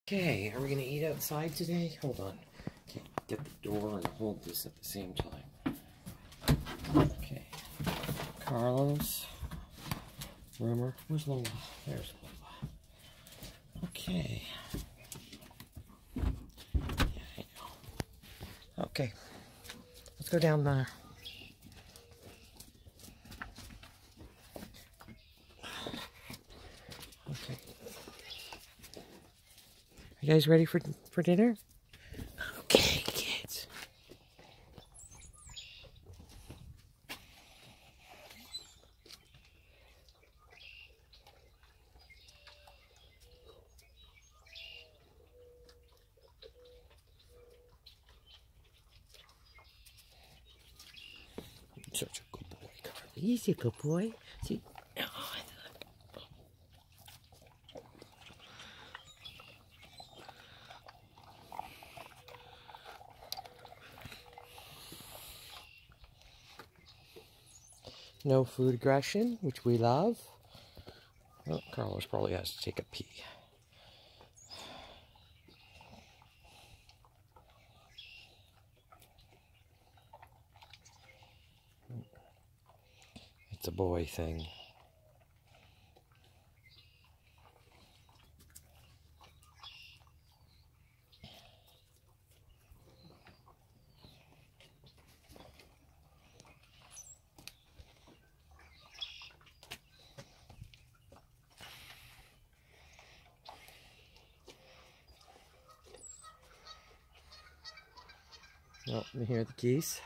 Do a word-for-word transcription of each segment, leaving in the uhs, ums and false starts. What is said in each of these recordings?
Okay, are we gonna eat outside today? Hold on. Okay, get the door and hold this at the same time. Okay. Carlos Rumour. Where's Lola? There's Lola. Okay. Yeah, I know. Okay. Let's go down there. Okay. Are you guys ready for for dinner? Okay, kids. Such a good boy, Carly. He's a good boy. See? Oh, no food aggression, which we love. Oh, Carlos probably has to take a pee. It's a boy thing. Oh, you hear the geese?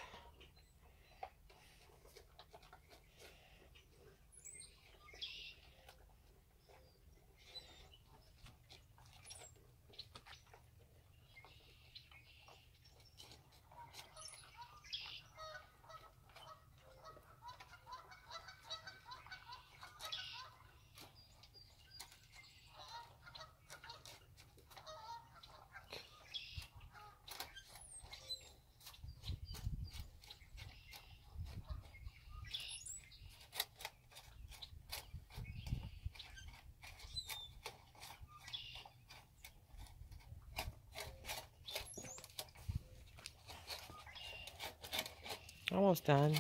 Almost done.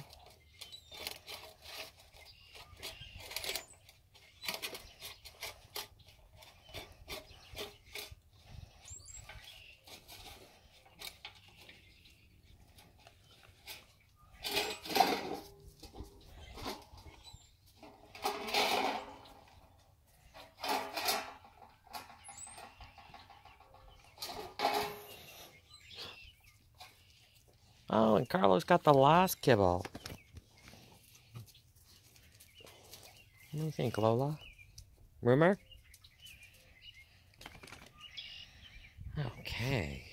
Oh, and Carlos got the last kibble. What do you think, Lola? Rumour? Okay.